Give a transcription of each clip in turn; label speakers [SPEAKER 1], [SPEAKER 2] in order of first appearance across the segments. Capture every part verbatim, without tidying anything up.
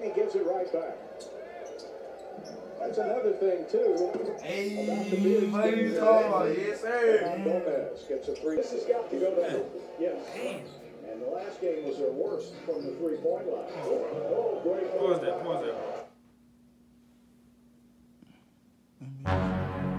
[SPEAKER 1] he gives it right back. That's another thing, too.
[SPEAKER 2] Hey, what are you talking about? Yes, sir.
[SPEAKER 1] Gomez gets a three. This has got to go down. Yes. And the last game was their worst from the three-point line. Oh, great.
[SPEAKER 3] Pause that, pause that.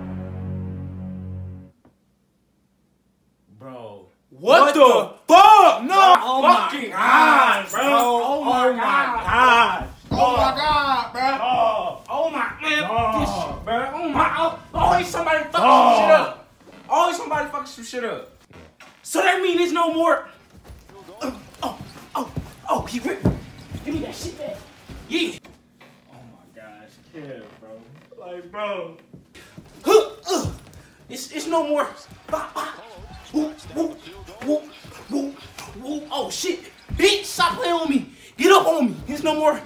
[SPEAKER 2] Bro.
[SPEAKER 3] What, what the, the fuck? No
[SPEAKER 2] oh
[SPEAKER 3] fucking god, bro.
[SPEAKER 2] Oh,
[SPEAKER 3] oh my god.
[SPEAKER 2] god. Oh my god, bro.
[SPEAKER 3] Oh, oh my man.
[SPEAKER 2] Oh.
[SPEAKER 3] This shit, bro. Oh my. Oh, always somebody fucking oh. some shit up. Always somebody fucking some shit up. So that means there's no more. Oh, oh, oh, oh, he ripped. Give me that shit back. Yeah. Oh my gosh, kid, bro. Like, bro. Huh, uh, it's it's no more. Bah, bah. Woo, woo, woo, woo, woo. Oh shit. Bitch, stop playing on me. Get up on me. There's no more.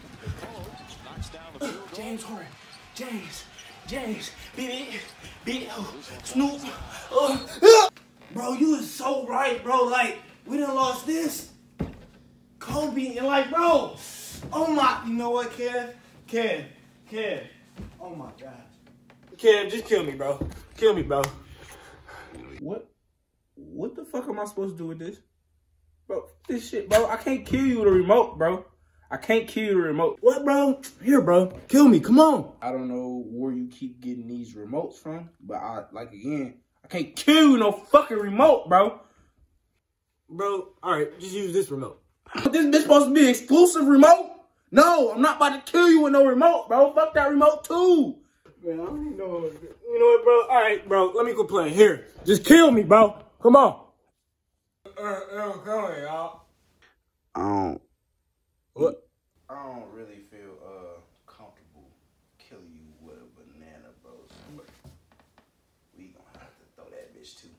[SPEAKER 3] Uh, James Harden. James. James. Big, big, oh, Snoop. Uh, uh. Bro, you is so right, bro. Like, we done lost this. Kobe, and like, bro. Oh my, you know what, Kev? Kev, Kev. Oh my God. Kev, just kill me, bro. Kill me, bro. What? What the fuck am I supposed to do with this? Bro, this shit, bro. I can't kill you with a remote, bro. I can't kill you with a remote. What, bro? Here, bro. Kill me. Come on. I don't know where you keep getting these remotes from, but I, like, again, I can't kill you with no fucking remote, bro. Bro, all right, just use this remote. This bitch supposed to be an exclusive remote? No, I'm not about to kill you with no remote, bro. Fuck that remote, too. Man, I don't even know. You know what, bro? All right, bro, let me go play. Here, just kill me, bro. Come on. Uh, uh, come on, y'all.
[SPEAKER 4] I don't.
[SPEAKER 3] What?
[SPEAKER 4] I don't really feel uh comfortable killing you with a banana, bro. So we gonna have to throw that bitch too.